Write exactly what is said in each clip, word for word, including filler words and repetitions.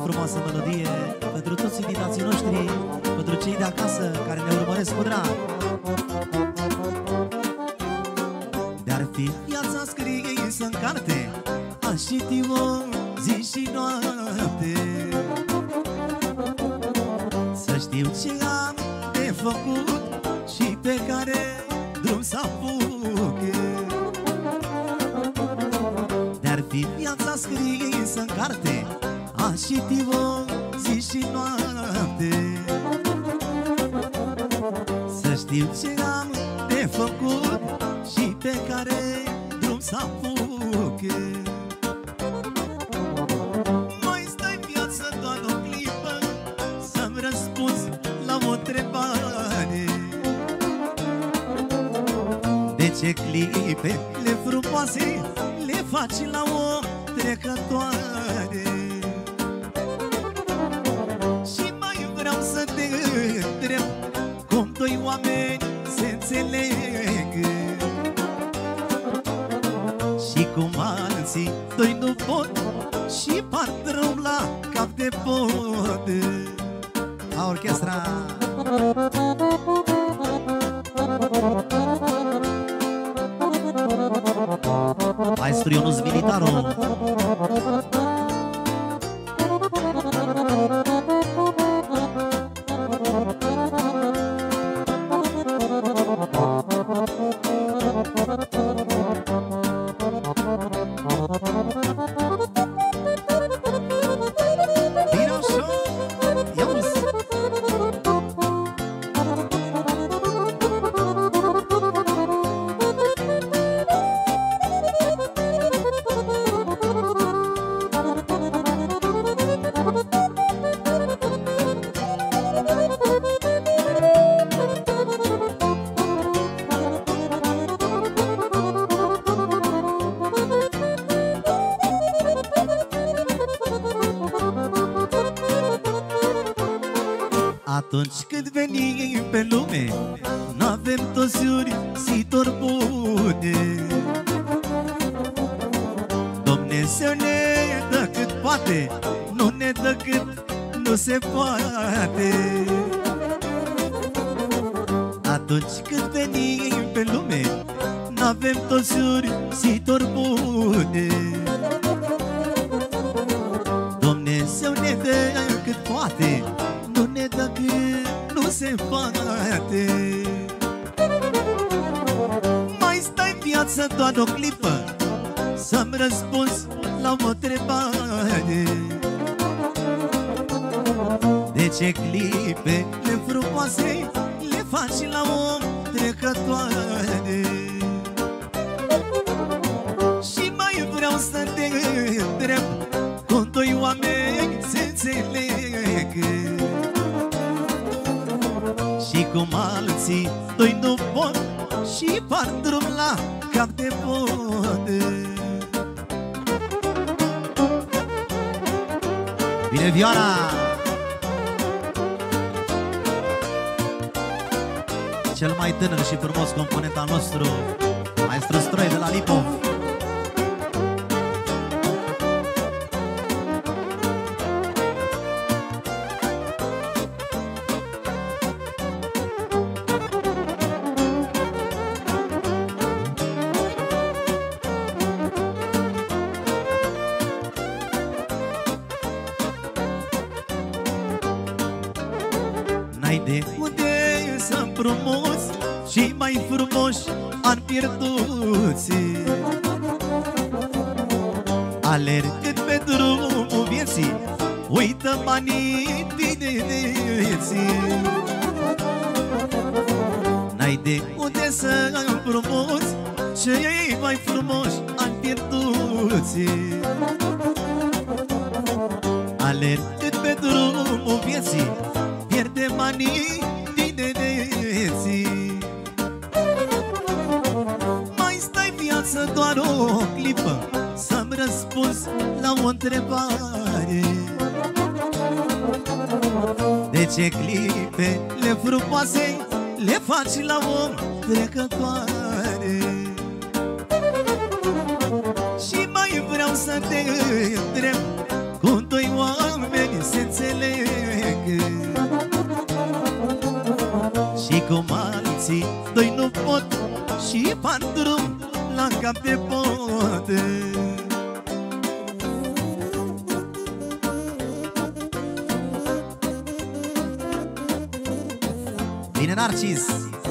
frumoasă melodie pentru toți invitații noștri, pentru cei de acasă care ne urmăresc cu drag. De-ar fi viața scrisă în carte, aș citi-o zi și noapte, să știu ce am de făcut și pe care drum să apuc. De-ar fi viața scrisă în carte, aș citi-o zi și noapte, să știu ce am de făcut și pe care drum să apuc. Mai stai viață doar o clipă să-mi răspunzi la o întrebare: de ce clipele frumoase le faci la o trecătoare? Și mai vreau să te întreb cum doi oameni se înțeleg și cum alții doi nu pot și part rău la cap de pod. La orchestra! Maestru Ionuț Militaru. Atunci când venim pe lume, n-avem toți ursitori bune. Dumnezeu ne dă cât poate, nu ne dă cât nu se poate. Atunci când venim pe lume, n-avem toți ursitori bune. Dumnezeu ne dă cât poate, nu ne dă cât nu se poate. Mai stai viață doar o clipă să-mi răspunzi la o întrebare: de ce clipele frumoase le faci la o trecătoare? Și mai vreau să te întreb cum doi oameni se înțeleg și cum alții doi nu pot și par drum la cap de pod. Bine, vioara! Cel mai tânăr și frumos component al nostru, Maestru Stroi de la Lipov. N-ai de unde să împrumuți și mai frumoși ani pierduți. Alergând pe drumul vieții, uită banii tinereții. N-ai de unde să împrumuți cei mai frumoși ani pierduți. Alergând pe drumul vieții, pierde banii tinereții. Mai stai viață doar o clipă să-mi răspunzi la o întrebare: de ce clipele frumoase le faci la o trecătoare? Și mai vreau să te întreb Cu doi oameni se înțeleg și cum alții doi nu pot și patru la cap de pod. Bine, Narcis!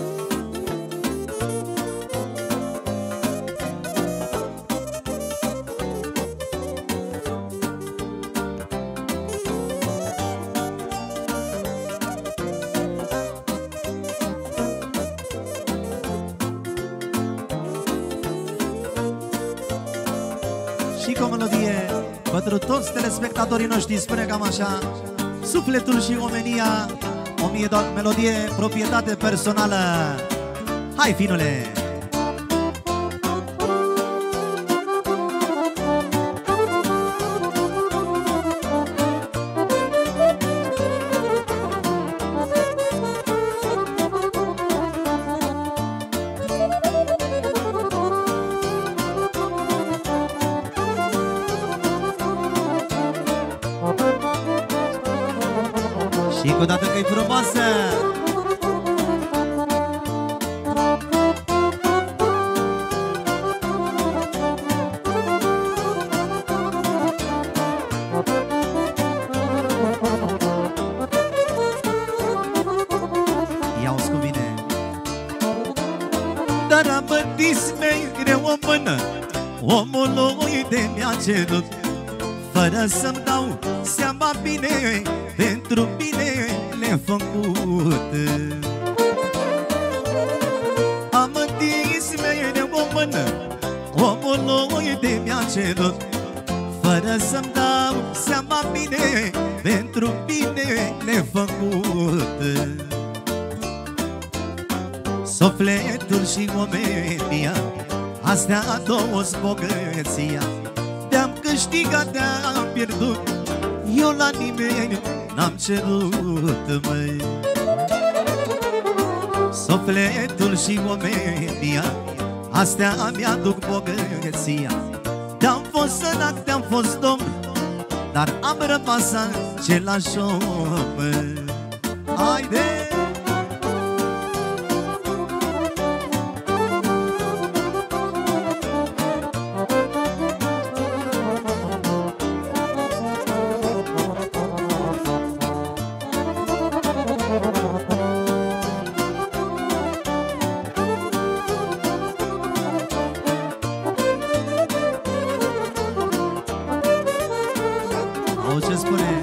Și cu o melodie pentru toți telespectatorii noștri, spune cam așa: sufletul și omenia, o mie doar melodie, proprietate personală. Hai, finule! Și cu dată că-i frumoasă! Ia-o-ți cu mine! Dar am bătis mei greu o mână, omul lui de mi-a cerut, fără să-mi dau seama bine, pentru bine le-am făcut. Am întins mereu o mână, omul lui de mi-a cerut, fără să-mi dau seama bine, pentru bine le-am făcut. Sufletul și omenia, astea două-s bogăția, de-am câștigat, de-am pierdut, eu la nimeni n-am cerut, măi. Sufletul și omenia, astea mi-aduc bogăția, de-am fost sărac, de-am fost domn, dar am rămas același om. Haide! Ce spune?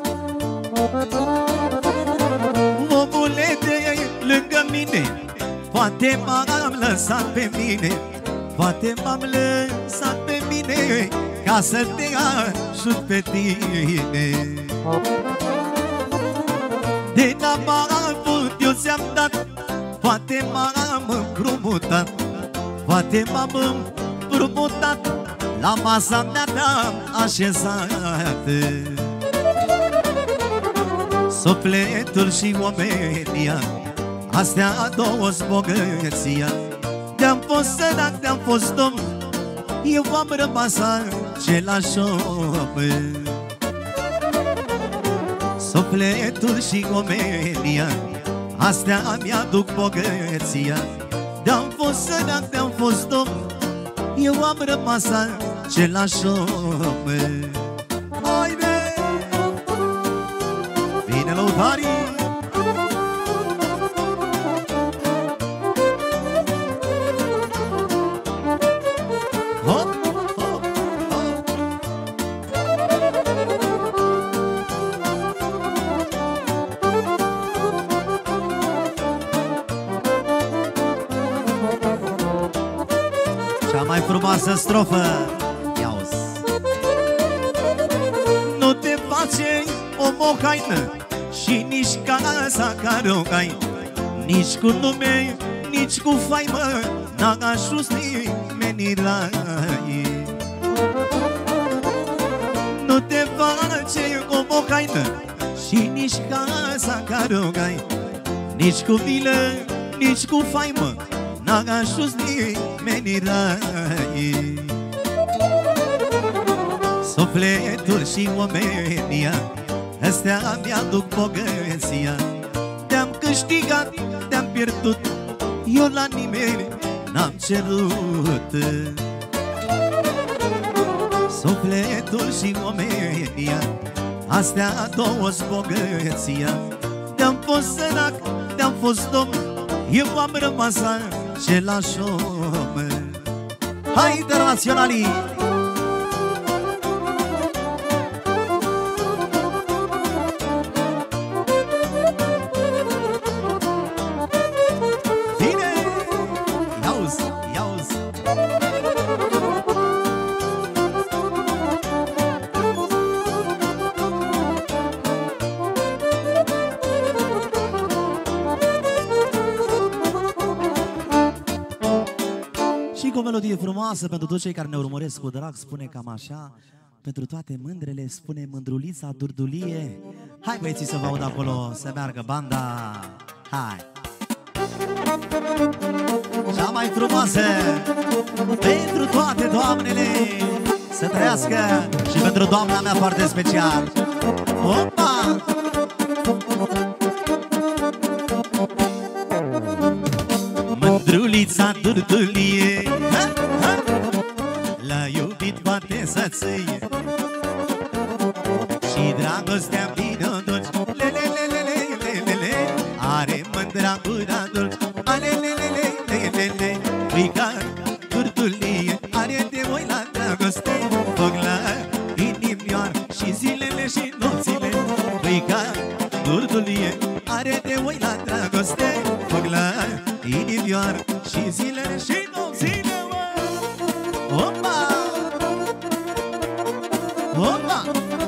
Omule de lângă mine, poate m-am lăsat pe mine, poate m-am lăsat pe mine, ca să te ajut pe tine. De n-am avut, eu ți-am dat, poate m-am împrumutat, poate m-am împrumutat, la masa mea te-am așezat. Sufletul și omenia, astea două-s bogăția, de-am fost sărac, de-am fost domn, eu am rămas același om. Sufletul și omenia, astea mi-aduc bogăția, de-am fost sărac, de-am fost domn, eu am rămas același om. Haide! Vine lăutarii! Hop, hop, hop! Cea mai frumoasă strofă, ia-o-ți! Nu te face o mohaină și nici casa care o ai, nici cu nume, nici cu faimă, n-a ajuns nimeni la ei. Nu te face o mohaină și nici casa care o ai, nici cu milă, nici cu faimă, n-a ajuns nimeni la ei. Sufletul și omenia, astea mi-aduc bogăția. Te-am câștigat, te-am pierdut, eu la nimeni n-am cerut. Sufletul și omenia, astea două-s bogăția. Te-am fost sărac, te-am fost om, eu am rămas același om. Hai, internaționalii! O melodie frumoasă pentru toți cei care ne urmăresc cu drag, spune cam așa. Pentru toate mândrele, spune Mândrulița Durdulie. Hai băieții să vă aud acolo, să meargă banda. Hai! Cea mai frumoasă pentru toate doamnele, să trăiască, și pentru doamna mea foarte special. Opa! Mândrulița Durdulie, l-a iubit poate să-ți și dragostea vine dulci. Le-le-le-le-le-le-le, are mândra gura dulci. Ale-le-le-le-le-le, uica Durdulie, are de voi la dragoste. Foc la inimioară și zilele și nopțile. Uica Durdulie, are de voi la dragoste. Foc la inimioară și zilele și nopțile. Opa! Opa!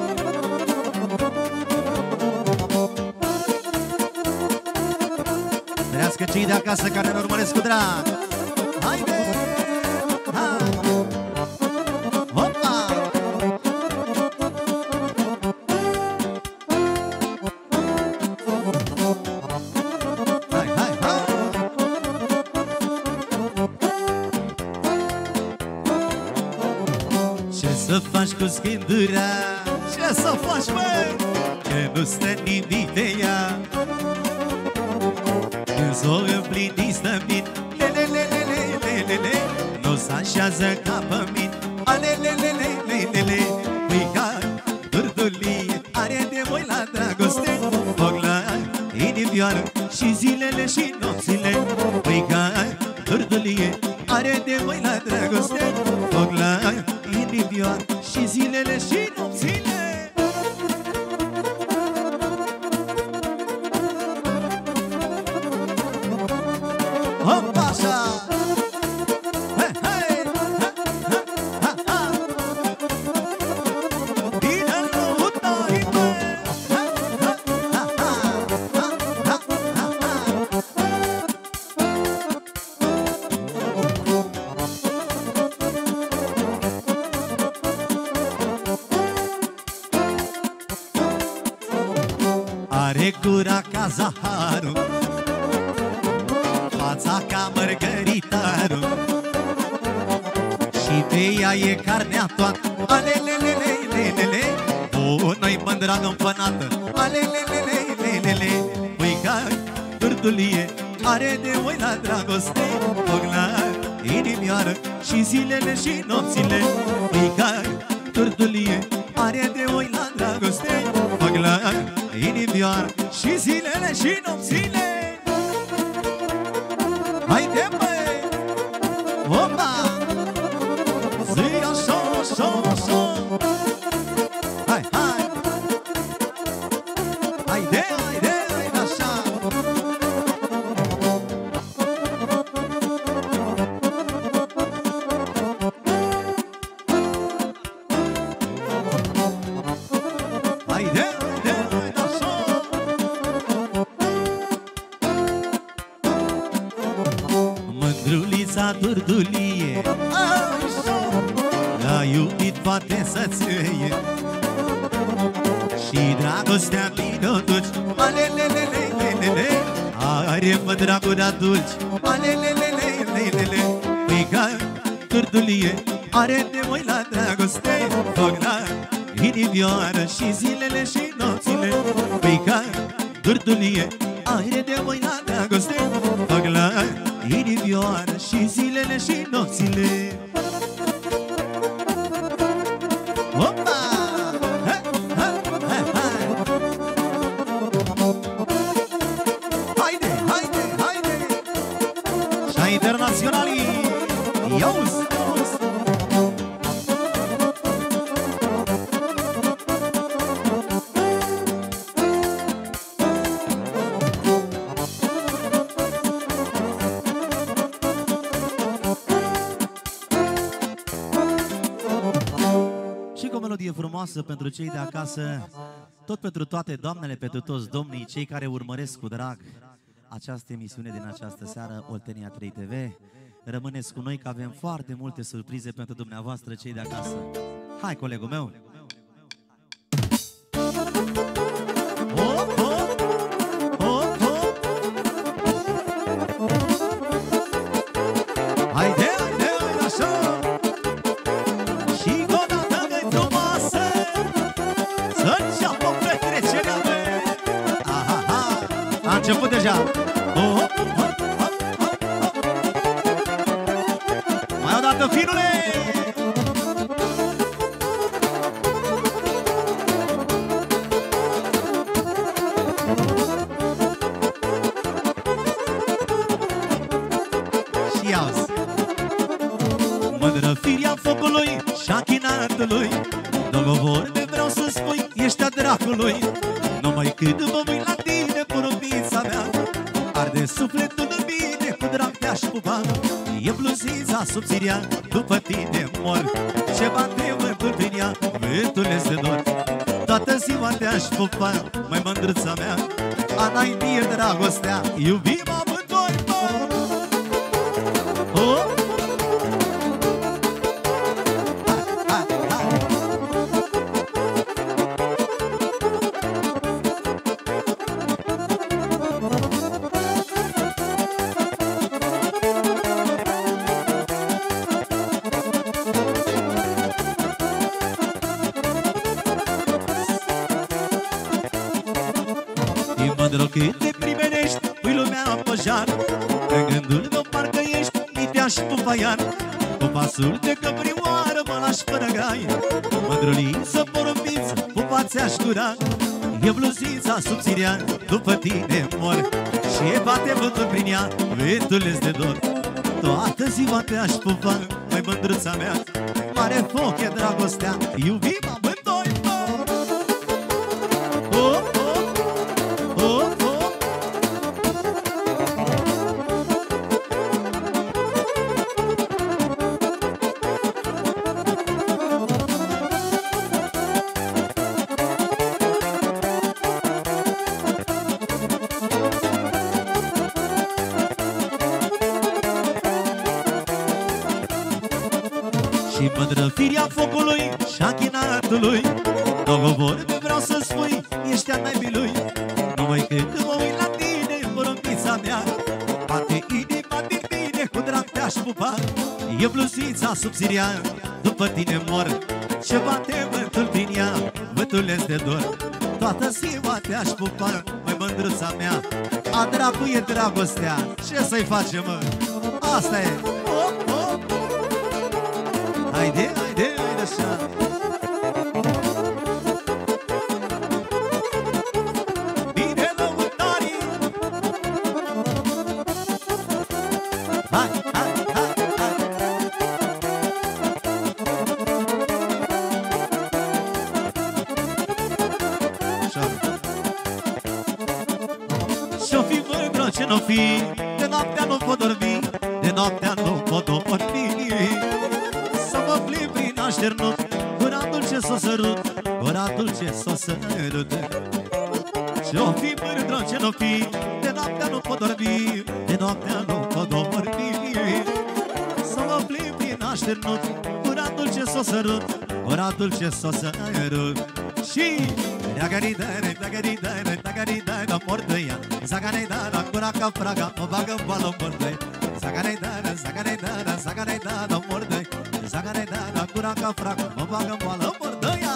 Trească cei de acasă care ne urmăresc cu drag. Haide! Hai! Opa! Hai, hai, hai! Ce să faci cu schindura? Ce să faci, măi? Că nu stă nimic pe ea. Când s-o împlini stămin, le-le-le-le-le-le-le, nu s-așează ca pămint. Ale-le-le-le-le-le, uica Durdulie, are de voi la dragoste. Foc la inimioară și zilele și nopțile. Uica Durdulie, are de voi la dragoste. Foc la inimioară și zilele și nopțile. Opa, așa! Hei, hei! Ha, ha, ha! Bine lăutai, bă! Ha, ha, ha, ha! Ha, ha, ha, ha! Are gura ca zaharul, fața ca mărgăritarul, și pe ea e carnea toată. Ale-le-le-le-le-le, bună-i mândra împănată. Ale-le-le-le-le-le, uica Durdulie, are de voi la dragoste. Foc la inimioară și zilele și nopțile. Uica Durdulie, are de voi la dragoste. Foc la inimioară și zilele și nopțile. Haide, băi! Opa! Zi așa, așa, așa! Hai, hai! Haide, haide, haide așa! Haide, haide, haide așa! Mândrulița Durdulie, l-a iubit poate să-ți iei, și dragostea vine o duci. Ale-le-le-le-le-le, are mândra gura dulci. Ale-le-le-le-le-le, uica Durdulie, Are de voi la dragoste, foc la inimioară și zilele și nopțile. Păi ca dârdulie, are de voi la dragoste, foc la inimioară și zilele și nopțile. Opa! Ha, ha, ha, ha. Haide, haide, haide! Și-a internaționalii, iauzi! Frumoasă pentru cei de acasă, tot pentru toate doamnele, pentru toți domnii, cei care urmăresc cu drag această emisiune din această seară, Oltenia trei T V. Rămâneți cu noi că avem foarte multe surprize pentru dumneavoastră, cei de acasă. Hai, colegul meu! Hop, hop, hop, hop. Haide, haide, haide, așa! A început deja. Oh, hop, hop, hop, hop, hop. Mai o dată, finule! Și auzi. Mândră firia focului și-a chinatului, dogovor vreau să spui, ești a dracului. Numai cât mă uit la tine, porumbița mea, arde sufletul în mine, cu drag te-aș pupa. E bluzița subțirea, după tine mor. Ce bate vântul prin ea, vântul este dor. Toată ziua te-aș pupa, mai mândruța mea, a înainte dragostea, iubim amândoi, mă! Oh! Când te primenești, pui lumea pe jar, în gândul meu parcă ești, mi te-aș pupa iar. Cu pasul de căprioară mă lași fără gai, mândruliță, porumbiță, pupa ți-aș cura. E bluzița subțirea, după tine mor. Și e bate vântul prin ea, vântul de dor. Toată ziua te-aș pupa, mai mândruța mea, mare foc e dragostea, iubim amândoi, mă! Oh, oh, oh, oh. Și mândră firia focului și-a chinatului, dogovor vreau să spui, ești a naibii. Numai când mă uit la tine, porumbița mea, bate inima din mine, cu drag te-aș pupa. E bluzița subțirea, după tine mor. Ce bate vântul prin ea, vântul este dor. Toată ziua te-aș pupa, mai mândruța mea, a dracu e dragostea, ce să-i facem, mă? Asta e! Oh, oh. Haide, haide, haide așa. Bine lăutarii. Hai, hai, hai, hai. Și-o fi mândră ce n-o fi, de noaptea nu pot dormi, de noaptea nu pot dormi. Mă plimb prin așternut, gura dulce s-o sărut, gura dulce s-o sărut. Și-o fi mândră ce n-o fi, de noaptea nu pot dormi, de noaptea nu pot dormi. Să mă plimb prin așternut, gura dulce s-o sărut, gura dulce s-o sărut. Și Reagări-dă-re, reagări-dă-re, reagări-dă-re, mordăia, zagare-dă-re, cura ca praga, o bagă în bală mordăi. Zagare-dă-re, zagare-dă-re, zagare-dă-re, mordăi, zagare-dă-re. gura ca frac, mă bagă în bală, mordăia.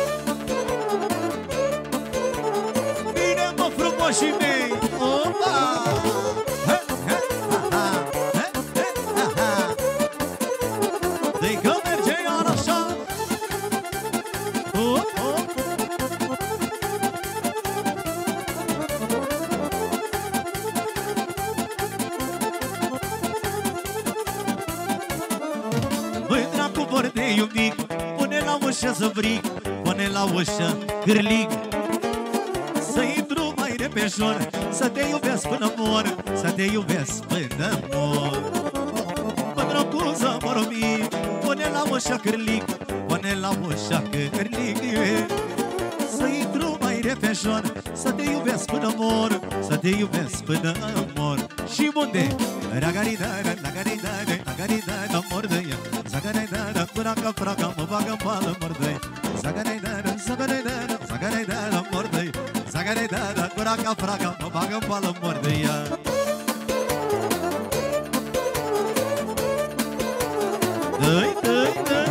Bine, mă, frumoșii mei, opa! Dă-i că merge iar așa. Oh, oh. Băi, dracu, vor de iubic, pune la ușă să vric, pune la ușă cârlic. Să intru mai repejor, să te iubesc până mor, să te iubesc până mor. Bă, dracu, să mă romi, pune la ușă cârlic, pune la ușă cârlic. Să intru mai repejor, să te iubesc până mor, să te iubesc până mor. Și unde? Ragaridara, ragaridara, ragaridara, mordăia. Zagaridara, până ca fraca, mă bagă în bală, mordăia. Zagaridara, zagaridara, zagaridara, mordăia. Zagaridara, până ca fraca, mă bagă în bală, mordăia. Dă-i, dă-i, dă-i.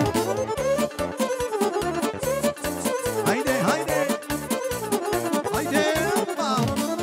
Haide, haide. Haide, opa.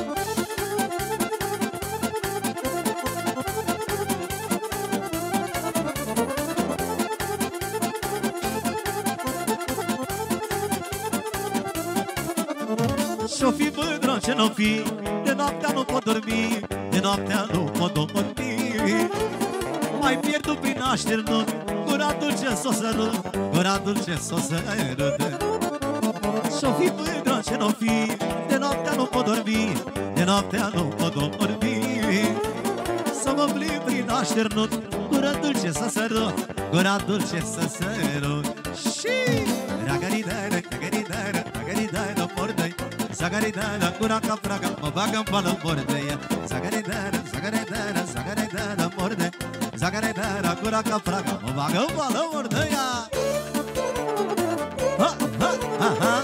Și-o fi mândră ce n-o fi, de noaptea nu pot dormi, de noaptea nu pot dormi. Mai pierdut prin așternut, gura dulce s-o sărut, gura dulce s-o sărut. Și-o fi mândră ce n-o fi, de noaptea nu pot dormi, de noaptea nu pot dormi. Să mă plimb prin așternut, gura dulce s-o sărut, gura dulce s-o sărut. Și ragaridara, ragaridara, ragaridara, mordăi. Zagaridara, gura ca fraga, mă bagă în bală, mordăia. Zagaridara, zagaridara, zagaridara, mordăia. Zagaridara, gura ca fraga, mă bagă în bală, mordăia. Ha, ha, ha, ha.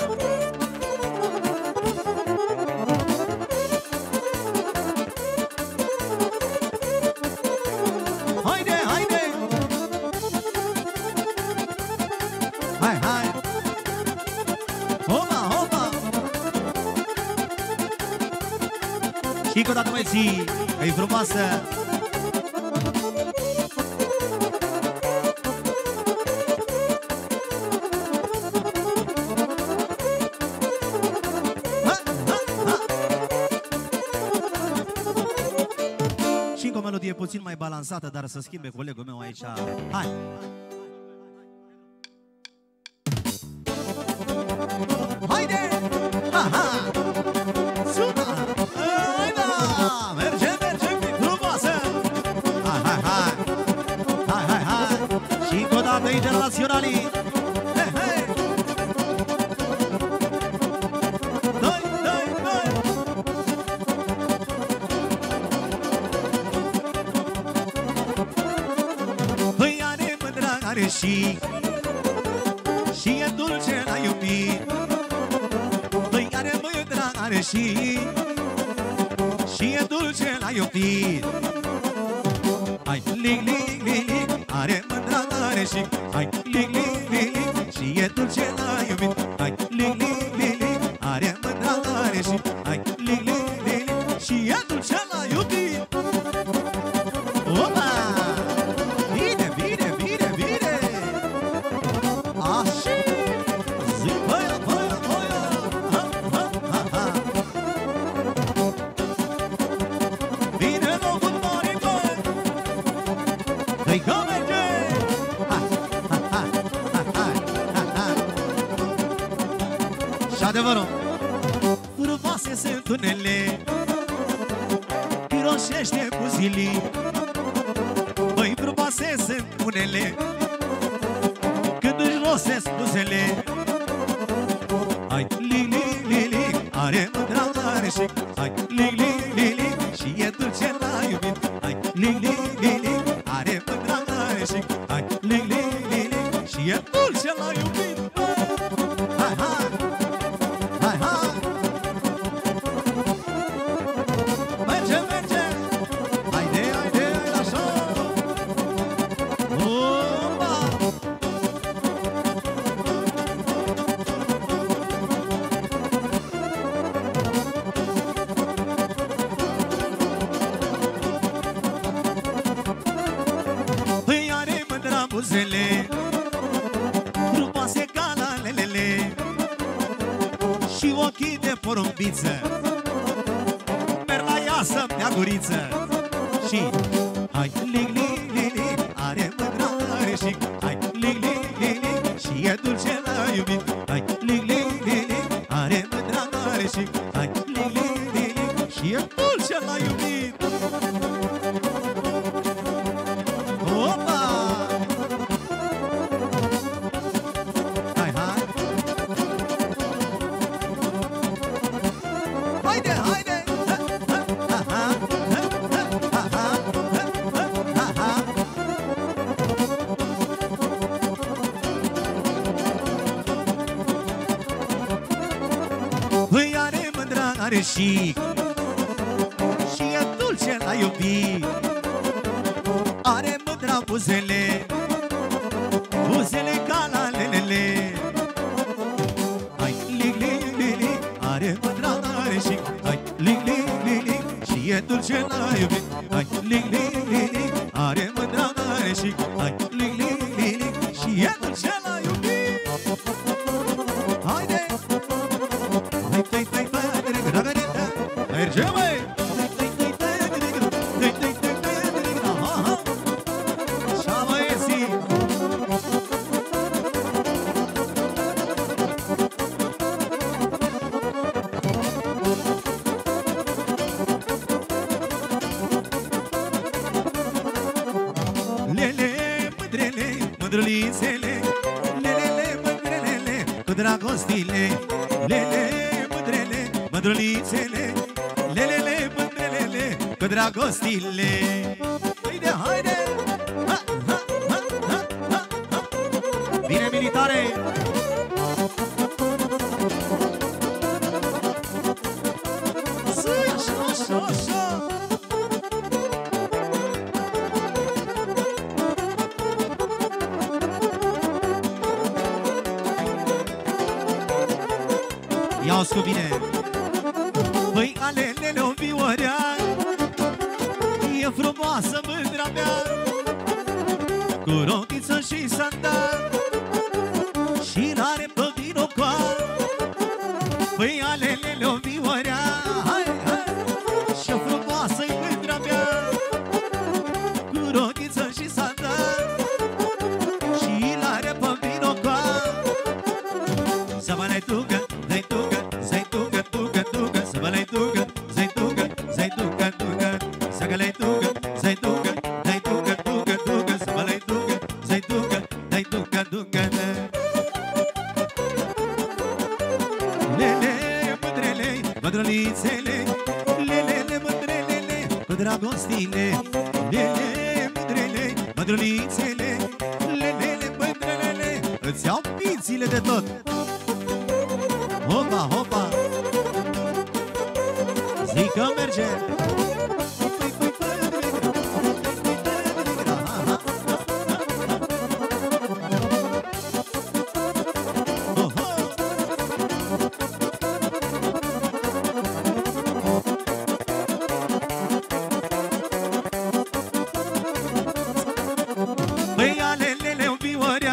Haide, haide. Hai, hai. Hopa, hopa. Și încă o dată mai ții, că-i frumoasă. Ha, ha, ha. Și încă o melodie puțin mai balansată, dar să schimbe colegul meu aici. Hai! Haide! Ha, ha! Super! Hai, da! Merge, merge, frumoasă! Hai, hai, hai! Hai, hai, hai! Și încă o dată internaționalii! Hei, hei! Dai, dai, dai! Păi are mândra, are și și e dulce la iubit. Păi are mândra, are și și e dulce la iubit. Hai, lic, lic, lic, lic, are mândra, are și hai, lic, lic, lic, lic, și e dulce la iubit. Hai, lic, lic, lic, lic, are mândra, are și hai, lic, lic, lic, lic, și e dulce la iubit. Opa! Bine, bine, bine, bine! Așa! Zi, băia, băia, băia! Ha, ha, ha, ha! Vine locul mare, băi! Dă-i că merge! Ha, ha, ha, ha, ha, ha, ha! Și adevărul! Frumoase sunt unele, piroșește buzilii. Băi, frumoase sunt unele, când își rosesc buzele. Hai, lic, lic, lic, lic, are mândra, are și hai, lic, lic, lic, lic, și e dulce la iubit. Hai, lic, lic, lic, lic, are mândra, are și hai, lic, lic, lic, lic, și e dulce la iubit. Hai, hai, hai, hai. Merge, merge. Haide, haide, așa. Opa! buzele, frumoase ca la lelele, și ochii de porumbiță, merg la ea să-mi dea guriță. Și hai, lig, lig, lig, lig, are mândra, are chic. Hai, lig, lig, lig, lig, și e dulce la iubit. Hai, lig, lig, lig, lig, are mândra, are chic. Hai, lig, lig, lig, lig, și e dulce la iubit. Opa! Hai, hai! Haide, haide! Ha, ha, ha, ha, ha, ha, ha, ha. Păi are mândra, are chic, și e dulce la iubit. Are mândra buzele, buzele ca la lelele. Hai, lig, lig, lig, lig, are mândra, are chic. Hai, lig, lig, lig, lig, și e dulce la iubit. Hai, lig, lig, lig, lig, are mândra, are chic. Hai, lig, lig, lig, lig, și e dulce la iubit. Haide! Hai, hai, hai, hai, merge, măi! Mândrulițele, lelele, mândrelele, cu dragostile. Lele, mândrele, mândrulițele, lelele, mândrelele, cu dragostile. Haide, haide! Ha, ha, ha, ha, ha, ha. Bine, militare! Zi, așa, așa, așa! Ia-o-ți cu bine! Păi alelele o viorea, e frumoasă mândra mea, cu rochiță și sandal, și n-are pe vinocoa. Păi alelele o viorea, hai, hai, și frumoasă-i mândra mea, cu rochiță și sandal, și n-are pe vinocoa. Să mă ne ducă, dai ducă, zai ducă, ducă, ducă, să mă le ducă, zai ducă, zai ducă, ducă, să mă le ducă, zai ducă, dai ducă, ducă, ducă, să mă le ducă, zai ducă, dai ducă, ducă. Lele, mândrele, mândrulițele, lelele, mândrelele, cu dragostile. Lele, mândrele, mândrulițele, lelele, mândrelele, îți iau mințile de tot. Hopa, hopa! Zic că merge! Păi alelele-o viorea,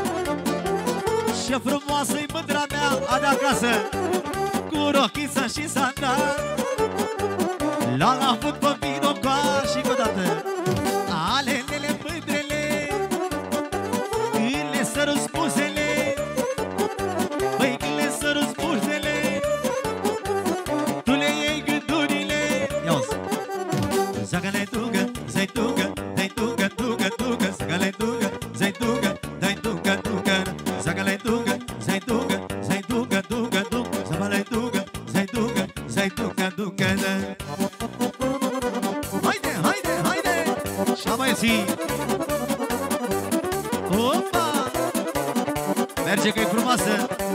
și frumoasă-i mândra mea, a-de acasă, cu rochiță și sandal. L-am avut pe vinocoa și cu dată alelele mândrele, când le sărut spusele, păi când le sărut spusele, tu le iei gândurile. Ia-o-ți! Să-că-le ducă, să-i ducă, dai ducă, ducă, ducă, să-că-le ducă, să-i ducă, dai ducă, ducă, să-că-le ducă, să-i ducă, să-i ducă, ducă, ducă, să mă le ducă, să-i ducă, să-i ducă, ducă. Haide, haide, haide! Și-a mai zi! Opa! Merge că e frumoasă!